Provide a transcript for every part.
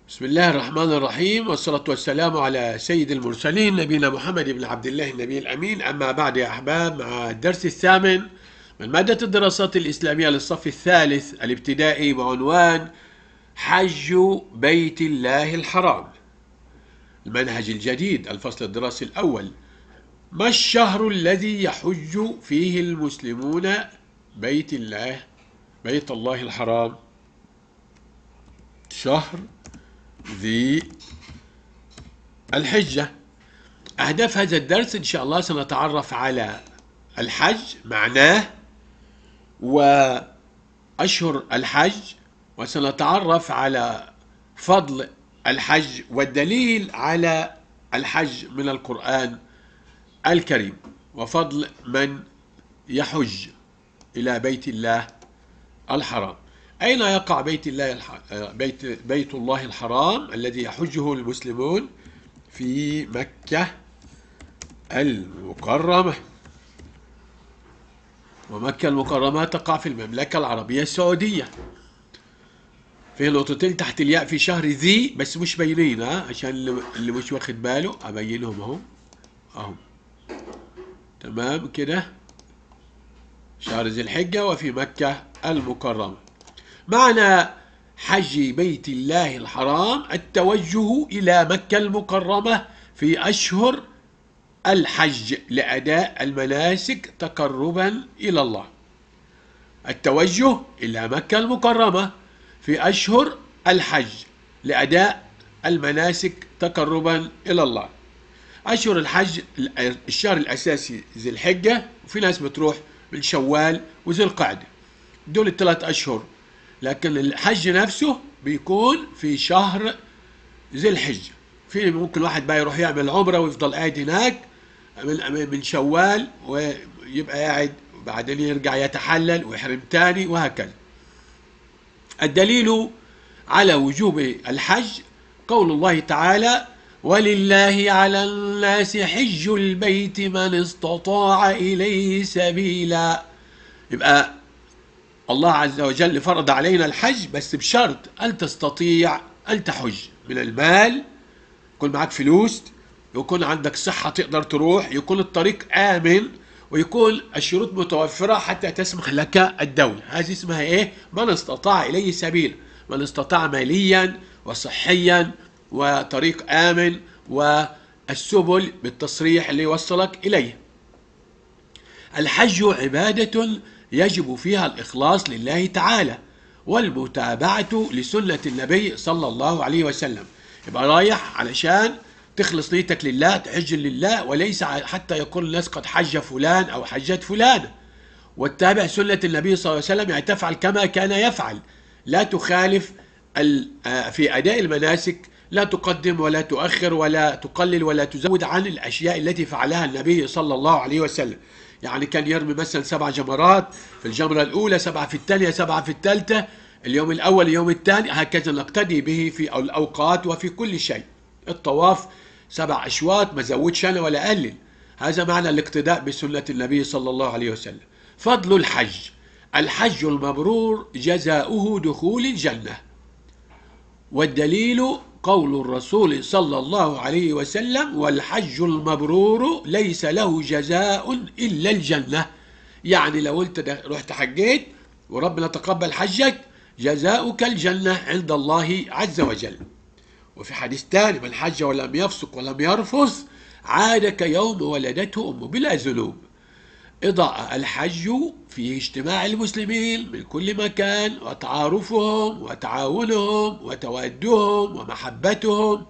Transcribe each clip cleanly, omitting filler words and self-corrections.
بسم الله الرحمن الرحيم، والصلاة والسلام على سيد المرسلين نبينا محمد بن عبد الله النبي الأمين. أما بعد يا أحباب، مع الدرس الثامن من مادة الدراسات الإسلامية للصف الثالث الابتدائي بعنوان حج بيت الله الحرام. المنهج الجديد، الفصل الدراسي الأول. ما الشهر الذي يحج فيه المسلمون بيت الله الحرام؟ شهر ذي الحجة. أهداف هذا الدرس إن شاء الله سنتعرف على الحج، معناه وأشهر الحج، وسنتعرف على فضل الحج والدليل على الحج من القرآن الكريم، وفضل من يحج إلى بيت الله الحرام. أين يقع بيت الله الحرام الذي يحجه المسلمون؟ في مكة المكرمة. ومكة المكرمة تقع في المملكة العربية السعودية. في نقطتين تحت الياء في شهر ذي، بس مش باينين، عشان اللي مش واخد باله أبينهم أهو. تمام كده، شهر ذي الحجة وفي مكة المكرمة. معنى حج بيت الله الحرام التوجه إلى مكة المكرمة في أشهر الحج لأداء المناسك تقربا إلى الله. التوجه إلى مكة المكرمة في أشهر الحج لأداء المناسك تقربا إلى الله. أشهر الحج، الشهر الأساسي ذي الحجة، وفي ناس بتروح من شوال وذي القعدة، دول الثلاث أشهر. لكن الحج نفسه بيكون في شهر ذي الحجة. في ممكن واحد بقى يروح يعمل عمرة ويفضل قاعد هناك من شوال، ويبقى قاعد وبعدين يرجع يتحلل ويحرم تاني، وهكذا. الدليل على وجوب الحج قول الله تعالى: ولله على الناس حج البيت من استطاع إليه سبيلا. يبقى الله عز وجل فرض علينا الحج، بس بشرط أن تستطيع أن تحج من المال، يكون معك فلوس، يكون عندك صحة تقدر تروح، يكون الطريق آمن، ويكون الشروط متوفرة حتى تسمح لك الدولة. هذه اسمها إيه؟ من استطاع إليه سبيل، من استطاع ماليا وصحيا وطريق آمن والسبل بالتصريح اللي يوصلك إليه. الحج عبادة يجب فيها الإخلاص لله تعالى والمتابعة لسنة النبي صلى الله عليه وسلم. يبقى رايح علشان تخلص نيتك لله، تحج لله، وليس حتى يقول الناس قد حج فلان أو حجت فلان. واتبع سنة النبي صلى الله عليه وسلم، يعني تفعل كما كان يفعل، لا تخالف في أداء المناسك، لا تقدم ولا تؤخر ولا تقلل ولا تزود عن الأشياء التي فعلها النبي صلى الله عليه وسلم. يعني كان يرمي مثلا 7 جمرات في الجمرة الأولى، 7 في الثانية، 7 في الثالثة، اليوم الأول اليوم الثاني، هكذا نقتدي به في الأوقات وفي كل شيء. الطواف 7 أشواط، ما زودش أنا ولا أقلل. هذا معنى الاقتداء بسنة النبي صلى الله عليه وسلم. فضل الحج: الحج المبرور جزاؤه دخول الجنة. والدليل قول الرسول صلى الله عليه وسلم: والحج المبرور ليس له جزاء إلا الجنة. يعني لو أنت رحت حجيت وربنا تقبل حجك، جزاؤك الجنة عند الله عز وجل. وفي حديث تاني: من حج ولم يفسق ولم يرفث عاد كيوم ولدته أمه بلا ذنوب. إضاءة الحج فيه اجتماع المسلمين من كل مكان، وتعارفهم وتعاونهم وتوادهم ومحبتهم.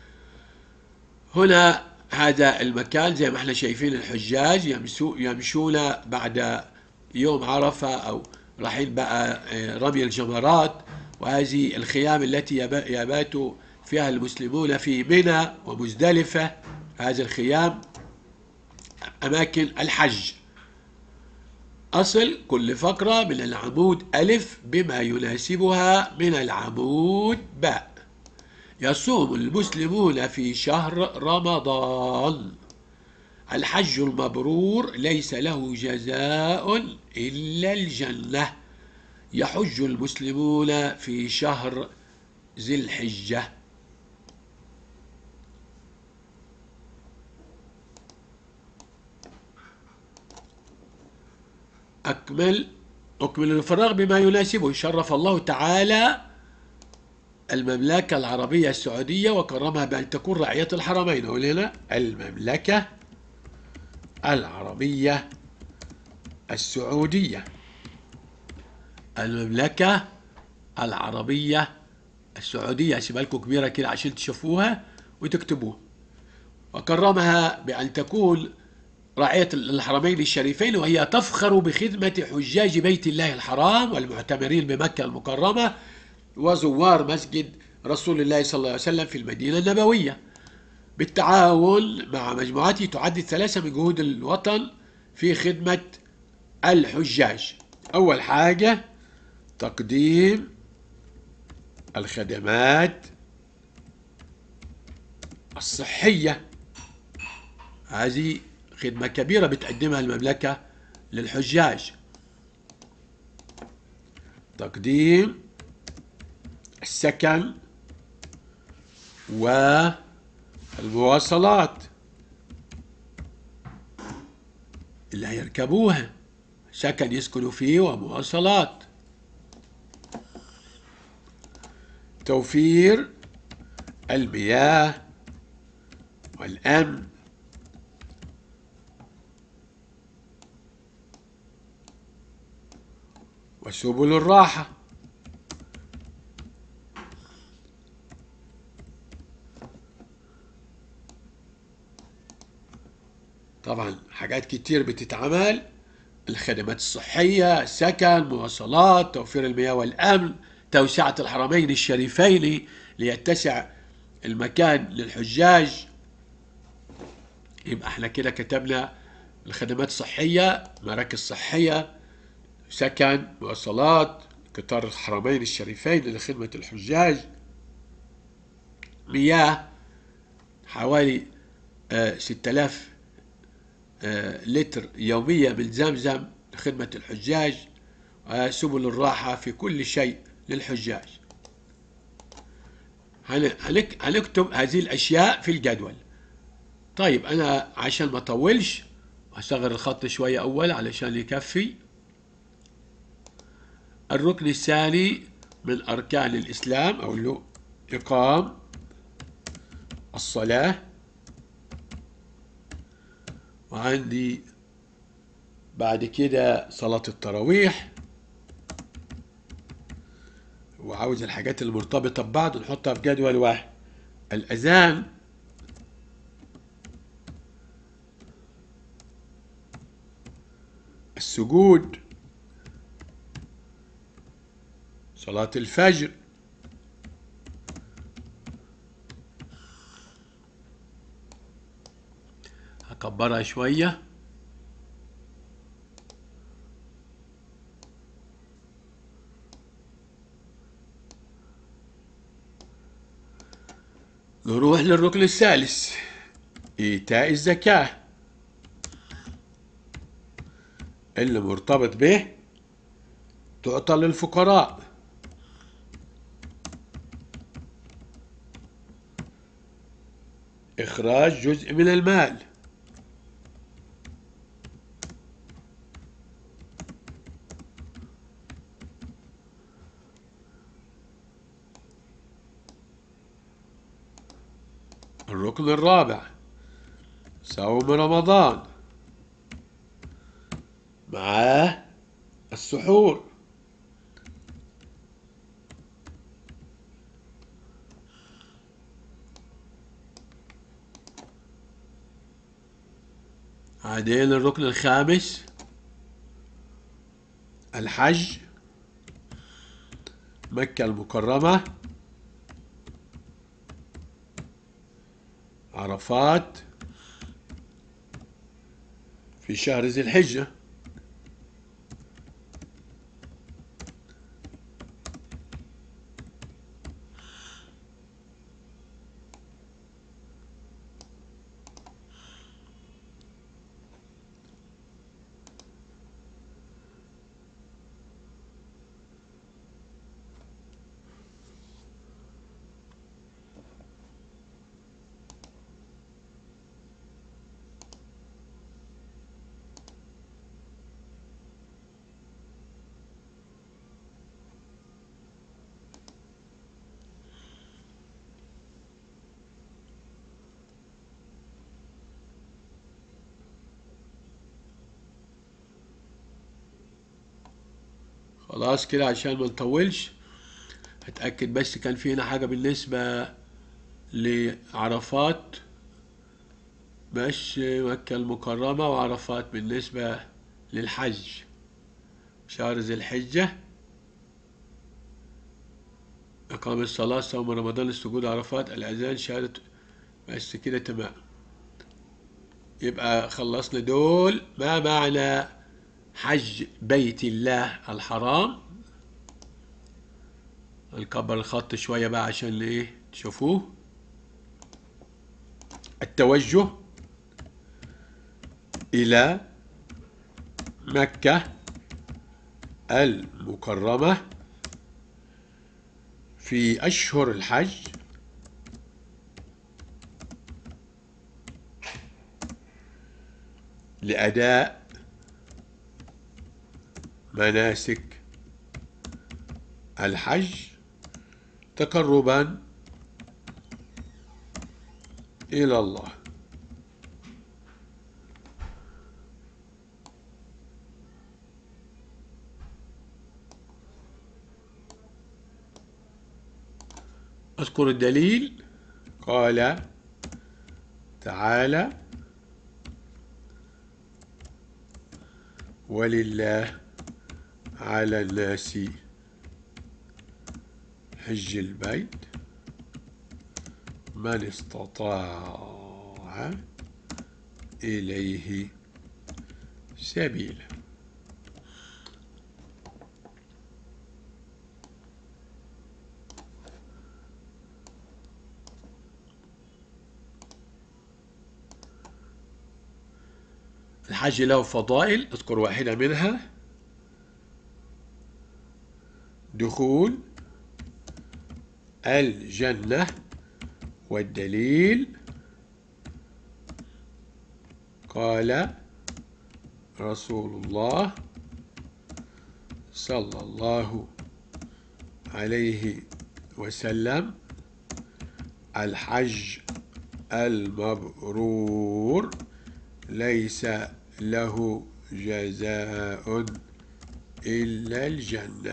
هنا هذا المكان زي ما احنا شايفين الحجاج يمشون بعد يوم عرفة أو رايحين بقى رمي الجمرات، وهذه الخيام التي يبات فيها المسلمون في منى ومزدلفة. هذه الخيام أماكن الحج. أصل كل فقرة من العمود ألف بما يناسبها من العمود باء. يصوم المسلمون في شهر رمضان. الحج المبرور ليس له جزاء إلا الجنة. يحج المسلمون في شهر ذي الحجة. أكمل الفراغ بما يناسبه. شرف الله تعالى المملكة العربية السعودية وكرمها بأن تكون رعية الحرمين. أقول هنا المملكة العربية السعودية، المملكة العربية السعودية، هسيبها لكم كبيرة كده عشان تشوفوها وتكتبوها. وكرمها بأن تكون رعية الحرمين الشريفين، وهي تفخر بخدمة حجاج بيت الله الحرام والمعتمرين بمكة المكرمة وزوار مسجد رسول الله صلى الله عليه وسلم في المدينة النبوية، بالتعاون مع مجموعات تعد 3 من جهود الوطن في خدمة الحجاج. أول حاجة تقديم الخدمات الصحية، هذه خدمة كبيرة بتقدمها المملكة للحجاج. تقديم السكن والمواصلات اللي هيركبوها، سكن يسكنوا فيه ومواصلات. توفير المياه والأمن، وسبل الراحة. طبعا حاجات كتير بتتعمل، الخدمات الصحية، سكن، مواصلات، توفير المياه والأمن، توسعة الحرمين الشريفين ليتسع المكان للحجاج. يبقى احنا كده كتبنا الخدمات الصحية، مراكز صحية، سكن، مواصلات، قطار الحرمين الشريفين لخدمة الحجاج، مياه حوالي 6000 لتر يوميا من زمزم لخدمة الحجاج، سبل الراحة في كل شيء للحجاج. هنكتب هذه الأشياء في الجدول. طيب أنا عشان ما أطولش هصغر الخط شوية أول علشان يكفي. الركن الثاني من أركان الإسلام أقول له إقام الصلاة، وعندي بعد كده صلاة التراويح، وعاوز الحاجات المرتبطة ببعض نحطها في جدول واحد. الأذان، السجود، صلاة الفجر، هكبرها شوية. نروح للركن الثالث، إيتاء الزكاة، اللي مرتبط به تعطى للفقراء. إخراج جزء من المال. الركن الرابع صوم رمضان معاه السحور. بعدين الركن الخامس الحج، مكة المكرمة، عرفات في شهر ذي الحجة. خلاص كده عشان ما نطولش. هتأكد بس كان في هنا حاجة بالنسبة لعرفات، مش مكة المكرمة وعرفات بالنسبة للحج. شهر ذي الحجة، إقام الصلاة، صوم رمضان، السجود، عرفات، الأذان، شهادة. بس كده تمام. يبقى خلصنا دول. ما معنى حج بيت الله الحرام؟ نكبر الخط شوية بقى عشان ايه تشوفوه. التوجه إلى مكة المكرمة في أشهر الحج لأداء مناسك الحج تقربا إلى الله. أذكر الدليل. قال تعالى: ولله على الناس حج البيت من استطاع إليه سبيلا. الحج له فضائل، اذكر واحدة منها: دخول الجنة. والدليل قال رسول الله صلى الله عليه وسلم: الحج المبرور ليس له جزاء إلا الجنة.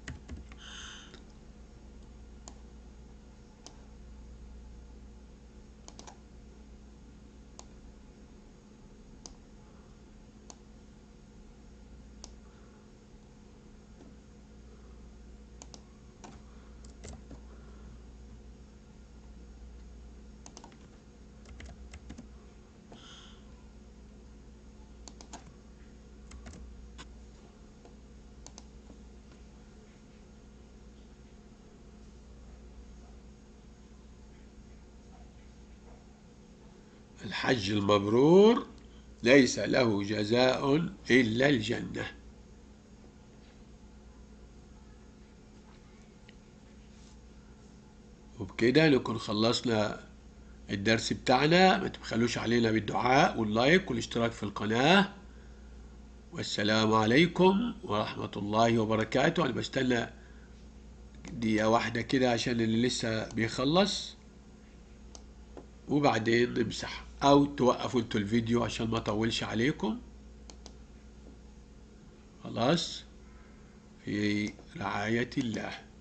الحج المبرور ليس له جزاء إلا الجنة. وبكده نكون خلصنا الدرس بتاعنا. ما تبخلوش علينا بالدعاء واللايك والاشتراك في القناة. والسلام عليكم ورحمة الله وبركاته. أنا بستنى دقيقة واحدة كده عشان اللي لسه بيخلص، وبعدين نمسح أو توقفوا انتوا الفيديو عشان ما أطولش عليكم. خلاص، في رعاية الله.